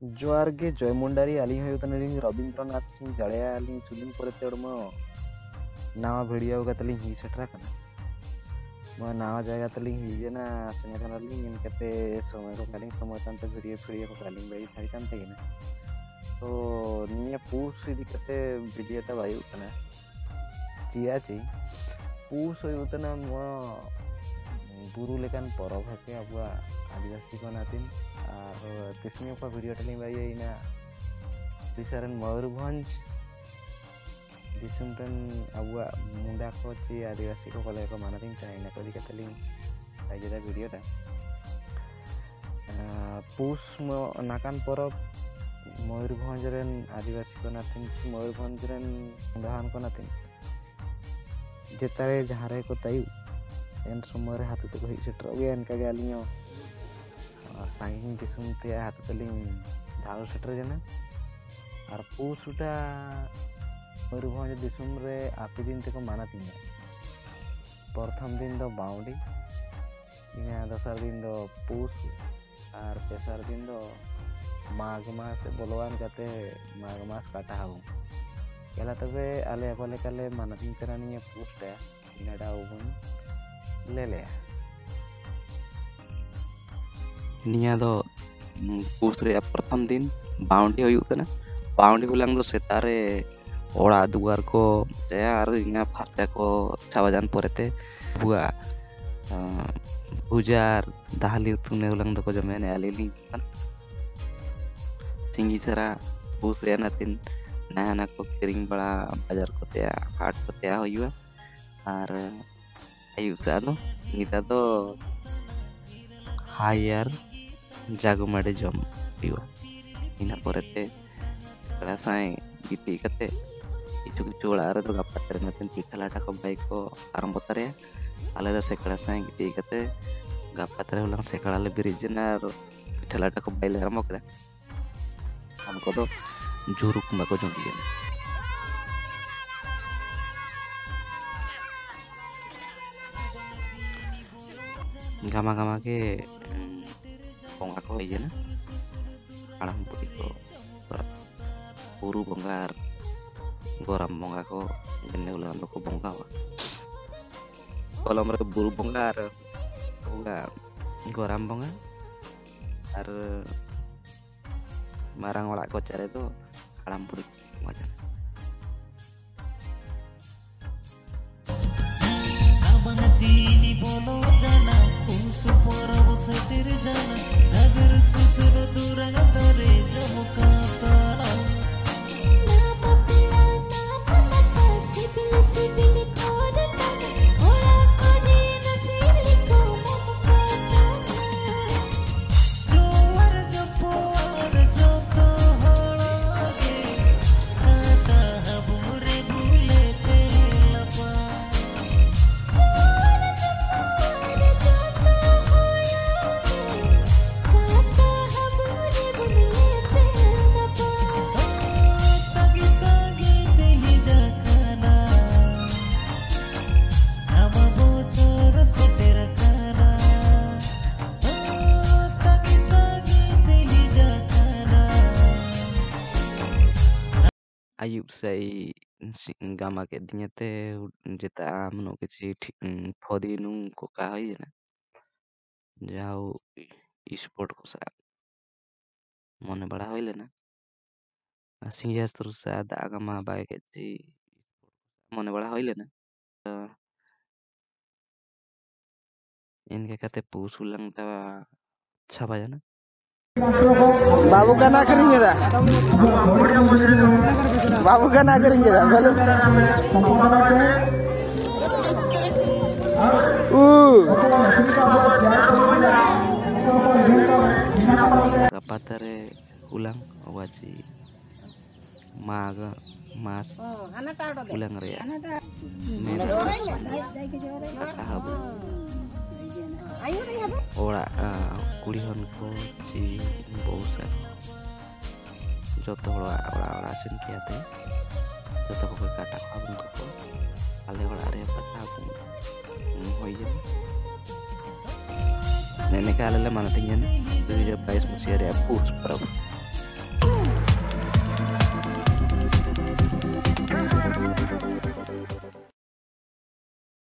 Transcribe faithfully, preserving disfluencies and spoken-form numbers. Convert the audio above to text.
जोहार गे जय मुंडारी आलिंग हुई तनलिंग रविंद्रनाथ सिंह जड़े आलिंग चुलिंग पर तेड़मो नवा वीडियो का तलिंग ही सेटरा कना म नवा जगह तलिंग ही जना सेने कना लिंग इन कते समय को कालिंग समय तंत वीडियो वीडियो को कालिंग बाई थाई तंत ही ना तो निया पूछ इदी कते वीडियो ता बाई उतना चिया ची पूछ होई उतना म बुरु लेकान परब हके अबुआ आदिवासी को नातिन और तिसनी का वीडियो टलिंग बाई इना पिसरन मयूरभंज दिसुमटन अबुआ मुंडा को ची आदिवासी को कले को मानतिन चाइना को दिकतलिंग बाई जदा वीडियो टा पूस म नाकान परब मयूरभंज रेन आदिवासी को नातिन मयूरभंज रेन मुंडाहान को नातिन जेतारे जहारे को तायु एन समय हाथ तो ही सेटर गया इनका गालियों सांगिंग दिसुम ते हाथ तलिंग धाव सेटर जना और पूसुटा मयूरभंज दिसुम रे आपी दिन ते को माना तिना प्रथम दिन दो बाउंडी इना दोसर दिन दो पूस और तेसर दिन दो माघ मास बोलवान काते माघ मास काटा हाउ केला तबे आले अकोले काले माना दिन तरानी पूसटा इनाडा उबन ले ले निया दो पूसरे प्रथम दिन बाउंडी होई उतना बाउंडी हुलांग दो सेतारे ओड़ा दुआर को यार इना फारचा को छावाजान परेते बुआ बुजार दाहली उतने हुलांग दो को जमेने आलेली सिंगी सरा पूसरे नातिन नया को किरिंग बड़ा बाजार को त्या हाट को त्या होयुआ और आयु सालो निता तो हायर जागो माडे जम पियो इना परते कला साई गीती कते किछु किछु ओळारे तो गप्पा नतन पिठलाटा को बाइक को आरंभ तरे आले द सेकड़ा साई गीती कते गप्पा तरे हुलां सेकड़ा ले बिरिजना पिठलाटा को बाइल आरंभ कदा हमको तो जुरुक मको जोंगी गामा गामा के बोंगा को है ना आलम पुरी को पुरु बोंगार गोराम बोंगा को जन्ने उलान को बोंगा हुआ कलम रे बुरु बोंगार बोंगा गोराम बोंगा और मारंग वाला को चारे तो आलम पुरी मजा Suporo setir jana nagar susulu durang tore jamukatara na papila na palata sibil sibil kore ola kodi nasili ko mukata joar jopor joto holage kata habure bhule pelapa Ayub say gama ke dinya te jeta amno ke chi phodi nung ko ka hoy na jao sport ko sa mone bada hoyle na sinjas tur sa da gama ba ke chi mone bada hoyle na इनके कहते पूछ उलंग ता छाबा जाना बाबू का ना करेंगे दा बाबू का ना करेंगे दा बोलो ऊ kapatare ulang waji maga mas ulang rea kahabu ora kuli hon ko chi bosa joto ora ora ora sin kiate joto ko kata abun ko ale ora are pata abun hoy jen nene kala le mana tinyan tu ya pais masih ada push prabu